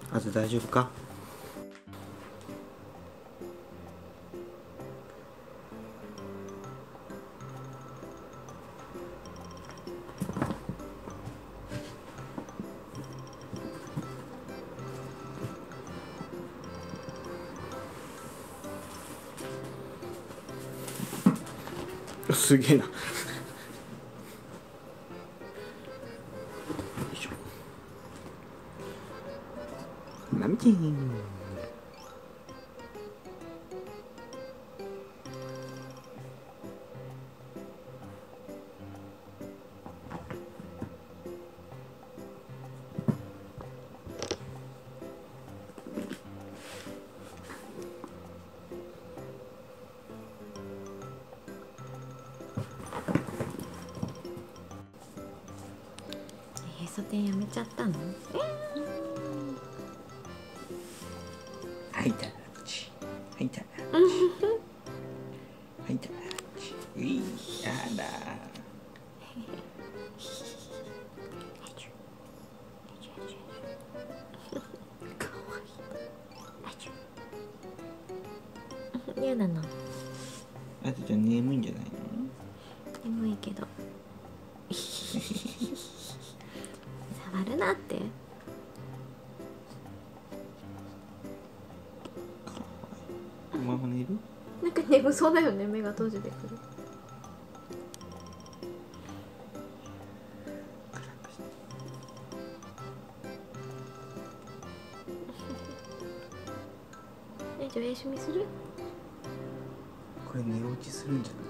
あと大丈夫か？すげえな。よいしょ。マミちん。 へそ天やめちゃったの？ はいたらち。はいたらち。はいたらち。うい、やだ。 かわいい。嫌なの。 あとちゃん眠いんじゃないの？ 眠いけど。触るなって。 お前も寝る？ なんか眠そうだよね、目が閉じてくる。じゃあお休みする？ これ寝落ちするんじゃない？